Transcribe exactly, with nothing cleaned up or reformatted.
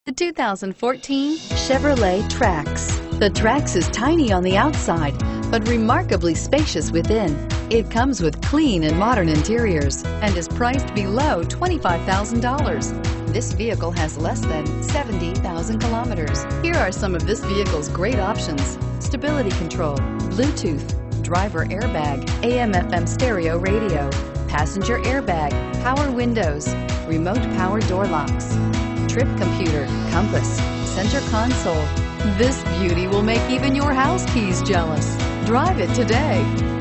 The two thousand fourteen Chevrolet Trax. The Trax is tiny on the outside, but remarkably spacious within. It comes with clean and modern interiors and is priced below twenty-five thousand dollars. This vehicle has less than seventy thousand kilometers. Here are some of this vehicle's great options: stability control, Bluetooth, driver airbag, A M F M stereo radio, passenger airbag, power windows, remote power door locks, trip computer, compass, center console. This beauty will make even your house keys jealous. Drive it today.